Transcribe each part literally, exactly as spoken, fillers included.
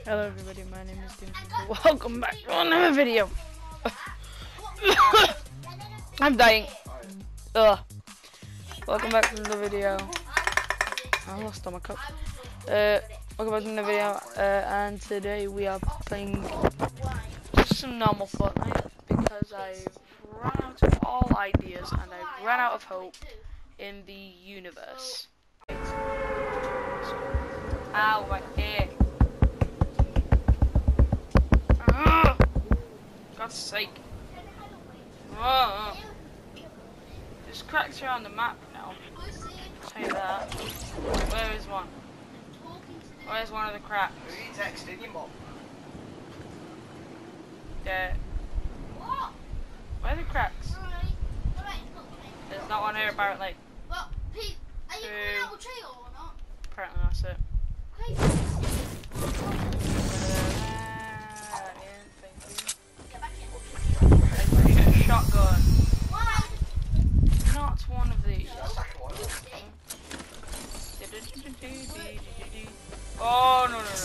Hello everybody, my name is James. Welcome back to another video. I'm dying. Ugh. Welcome back to the video. I lost all my cup. Uh, welcome back to the video. Uh, and today we are playing just some normal Fortnite because I've run out of all ideas and I've run out of hope in the universe. Ow, my hair. God's sake. Whoa. There's cracks around the map now. I'll tell you that. Where is one? Where's one of the cracks? Who are you texting your mom? Yeah. Where are the cracks? There's not one here apparently. Well, Pete, are you coming out with Trail or not? Apparently that's it. Okay. Shotgun. Why? Not one of these. Oh no no no.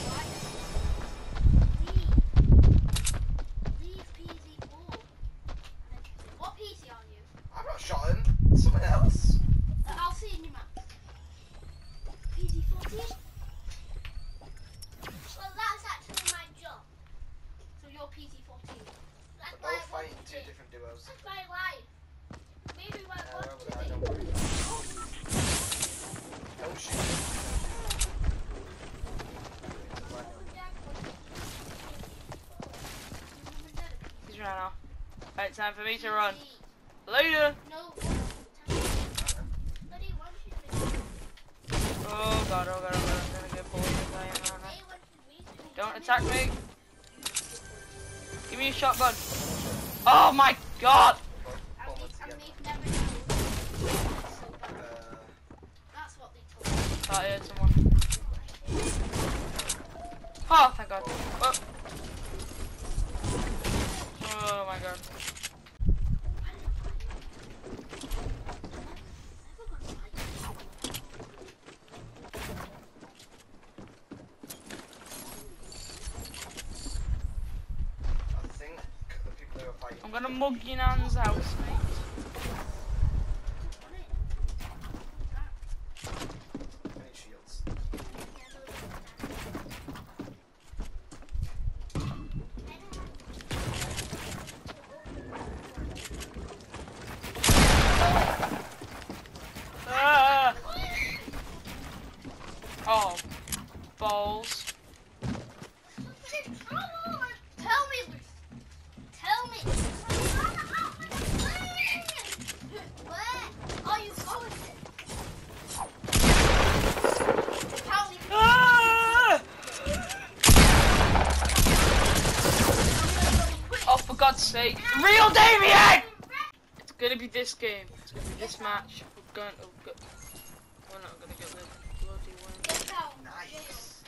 Leave P Z four. What P C are you? I'm not shot him. Someone else. Uh, I'll see in your map. P Z fourteen? Well, that's actually my job. So you're P Z fourteen. That's We're why both I fighting wanted two it. different duos. That's my life. Maybe I Uh, want well, to I be. don't worry. Don't shoot. He's run out. Right, time for me to run. Later. No. Oh god, oh god, oh god, I'm gonna get bullied if I am, aren't I? Don't attack me. Give me a shotgun. Oh my god! Oh, I heard someone. Oh, thank god. Oh, oh my god. I think the people who are fighting. I'm gonna mug your nan's house, mate. Any shields. Ah! Oh, balls. Tell me, tell me. Where are you going? Tell me. Ah! Oh, for God's sake. Real Damien! It's gonna be this game. It's gonna be this match. We're going to go. We're not gonna get the bloody win. Nice.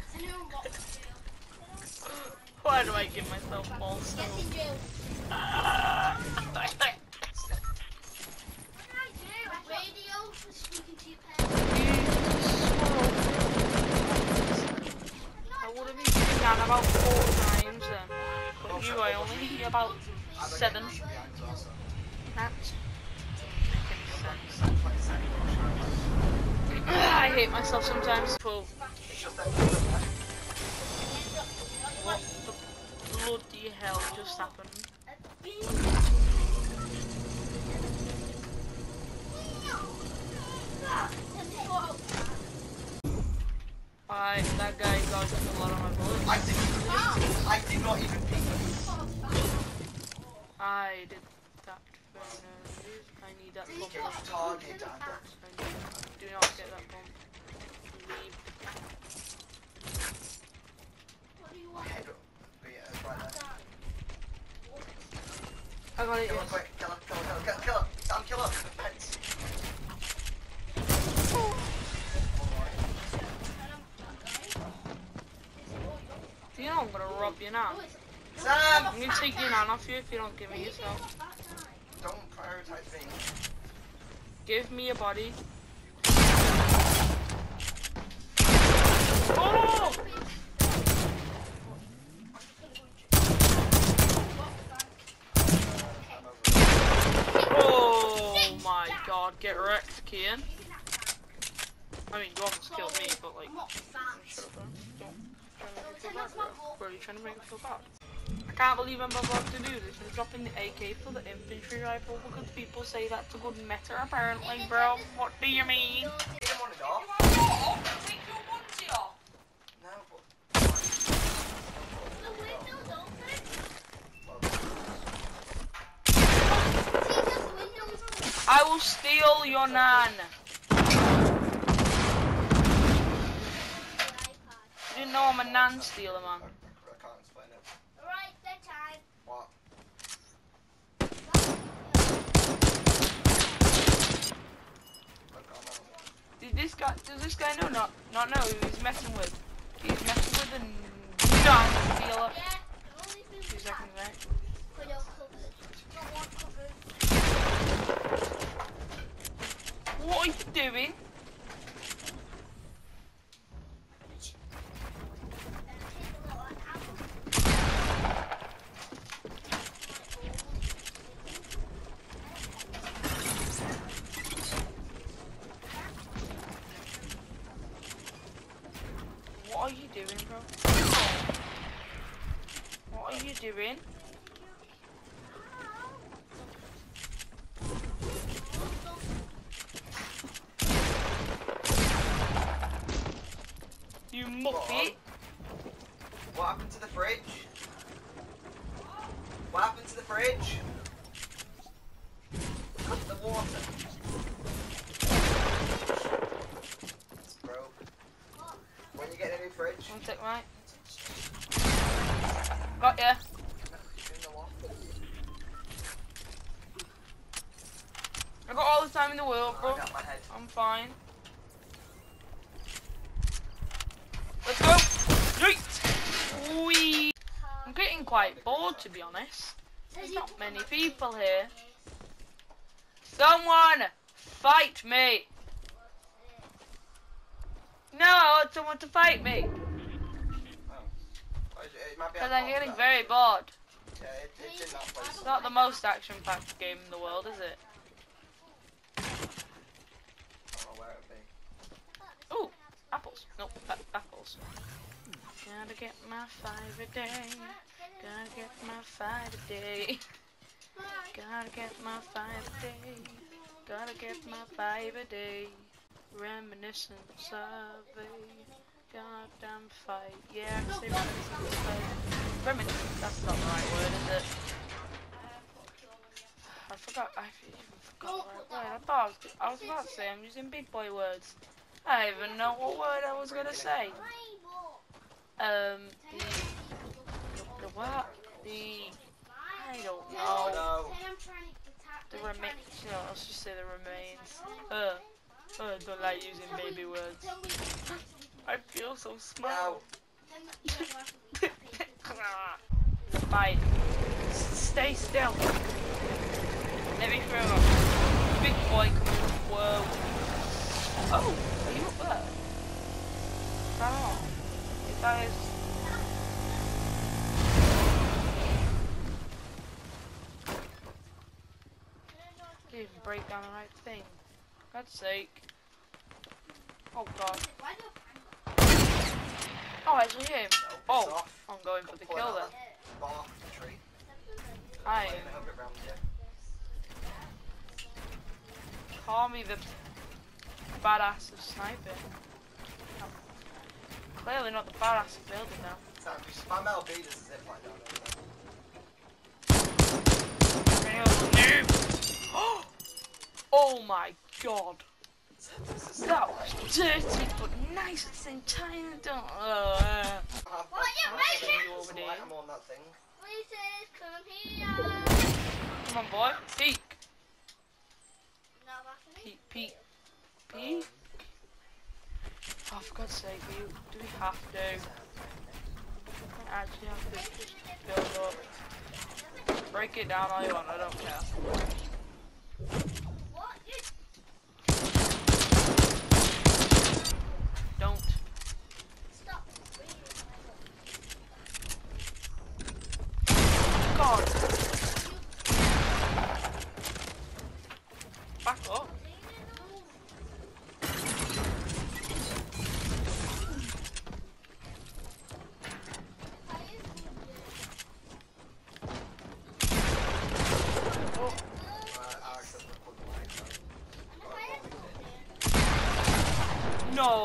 Why do I give myself balls? Get in jail. Ah! What did I do? Radio for speaking to your parents. I would have been sitting down about four times then. But you, I only hear about seven. That's making sense. I hate myself sometimes. Well, what the bloody hell just happened? I, that guy dodged a lot of my bullets. I did. I did not even peek. I did that for no reason. I need that bomb. Get off target, I Dad. need, do not get that bomb. Leave. My head up. But yeah, it's right there. I got it. Kill him Yes. quick. Kill him, kill him, kill him, kill him. Sam, kill him. Pence. Do you know I'm gonna rob you now? Sam! I'm gonna take your nan off you if you don't give me yourself. Don't prioritize me. Give me your body. Oh! trying to make me feel bad? I can't believe I'm about to do this. I'm dropping the A K for the infantry rifle because people say that's a good meta apparently, bro. What do you mean? You don't want it off? Oh, take your onesie off. No, but... The window's open. I will steal your nan. You didn't know I'm a nan stealer, man. I, I can't explain it. Alright, bedtime. What? Did this guy, does this guy know not, not know who he's messing with? He's messing with a nan stealer. Yeah, I've only been Two seconds, right? Put your covers. Don't want covers. What are you doing? What are you doing, bro? What are you doing? You muppet! What happened to the fridge? What happened to the fridge? Cut the water. It's broke. When you get a new fridge? One sec, right? Got ya. I got all the time in the world, bro. I got my head. I'm fine. Let's go! Yeet! Whee! I'm getting quite bored, to be honest. There's not many people here. Someone fight me! No, I want someone to fight me. Because I'm getting very bored. Yeah, it, it's in that place. It's not the most action-packed game in the world, is it? I don't know where it'd be. Ooh, apples. Nope, a apples. Gotta get my five a day. Gotta get my five a day. Gotta get my five a day. Gotta get my five a day. Reminiscence of a goddamn fight. Yeah, I can say reminiscence of a reminiscence. That's not the right word, is it? I forgot. I even forgot the right word. I thought I was, I was about to say I'm using big boy words. I don't even know what word I was gonna say. Um, the, the what? The, I don't know. No. The remains, you know, let's just say the remains. Uh, uh, I don't like using baby words. I feel so small. No. Bye. Stay still. Let me throw up. Big boy coming. Whoa. Oh, are you up there? Is that all? If that is... Didn't even break down the right thing. For God's sake. Oh god. Oh, actually him. Oh, I'm going for the kill then. Bark tree. I Playing a bit round here. call me the badass of sniping. Oh. Clearly not the badass of building now. So if you spam L B, there's a zip line down there. Oh my god. That was dirty but nice at the same time. Don't. Uh, What you making? Some light, I'm on that thing. Places, come here. come on, boy. Peek. No, that's me. Peek. Peek. Peek. Oh, for God's sake, do, you, do we have to? I actually have to just build up. Break it down all you want, I don't care. What? You Don't. stop. God. Back up.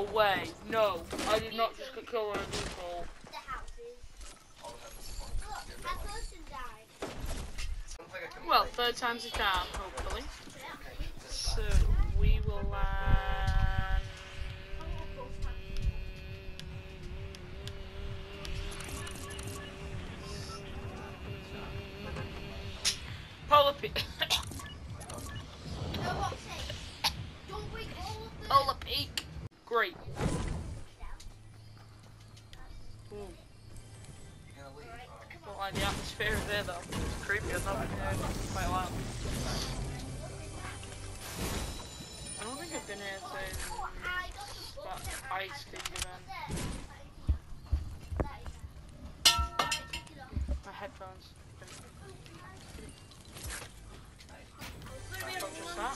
No way. No. I did not just get killed on a default. The houses. Look, our person died. Well, third time's a charm, hopefully. So, we will land... Polar Peak. Polar Peak. Great. Ooh. Don't like the atmosphere there though. It's creepy. I've not been here quite a while. I don't think I've been here since that ice king event. My headphones. Not just that.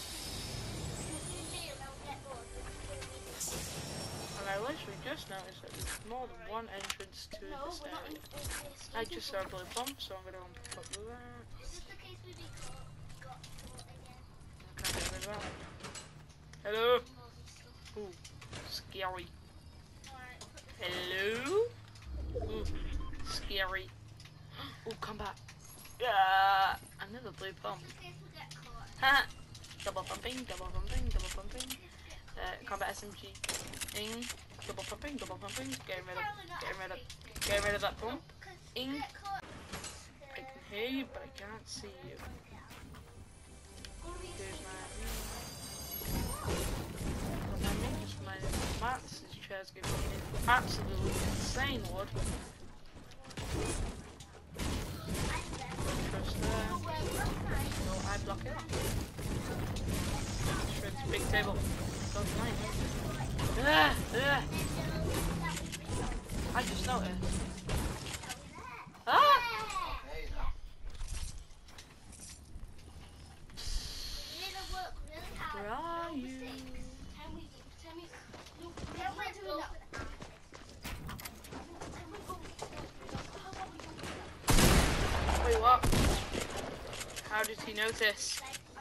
And I literally just noticed that there's more than one entrance to this area. I just saw a blue bomb, so I'm gonna unpop that. I can't get rid of that. Hello? Ooh, scary. Hello? Ooh, scary. Ooh, come back. Yeah, another blue bomb. Ha! Double pumping, double pumping, double pumping. Uh, combat S M G. Ing. Double pumping, double pumping. Getting rid of, getting rid of, getting rid of that pump. Ing. I can hear you, but I can't see you. Here's my. My name is my mats. This chair's giving me an absolutely insane wood. Trust there. No, I block it. Shred's big table. God's mine. Ah, ah. I just noticed. Ah! Where are you? Wait, what? How did he notice?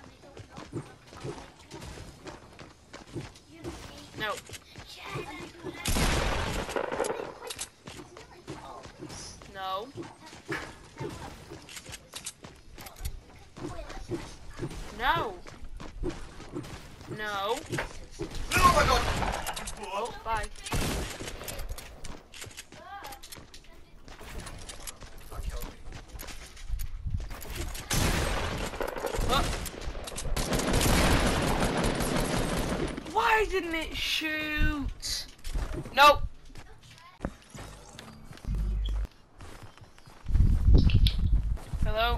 No. No. No. No. Oh my god! Oh, bye. Oh. Why didn't it shoot? Nope. Hello?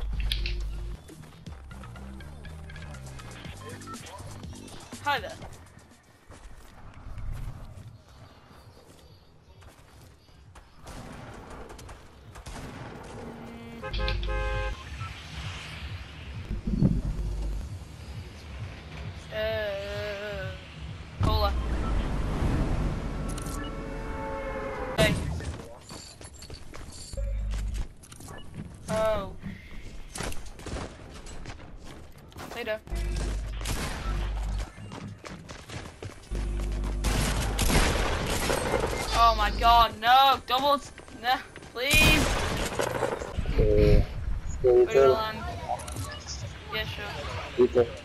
Hi there. Uh, cola. Hey. Oh. Later. Oh my god, no! Double, no, please! Uh, We're gonna land. Yeah, sure. Peter. Okay,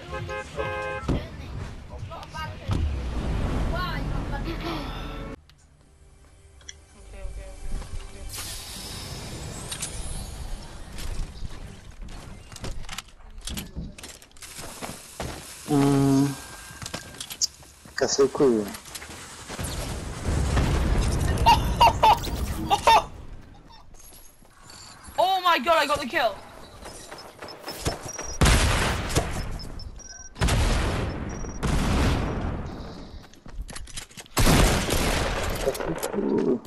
okay, okay, okay. Hum. Cacei coelho. Oh my god, I got the kill! Cacei coelho.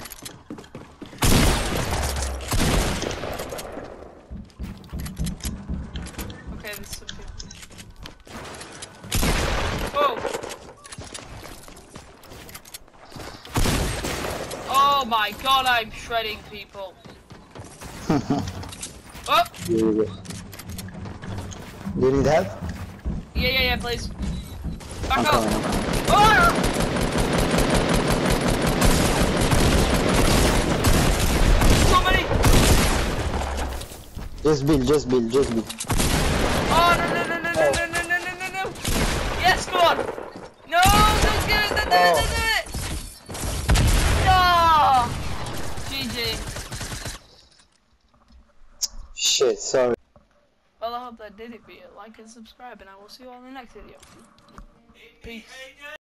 Okay, this is some people. Oh! Oh my god, I'm shredding people. Oh! Do you need help? Yeah, yeah, yeah, please. Back I'm up! coming. Oh! Just build, just build, just build. Oh no no no no no no no no no no no! Yes, go on! No, don't do it! Don't do it! Don't do it! No! G G. Shit, sorry. Well, I hope that did it for you. Like and subscribe, and I will see you all in the next video. Peace.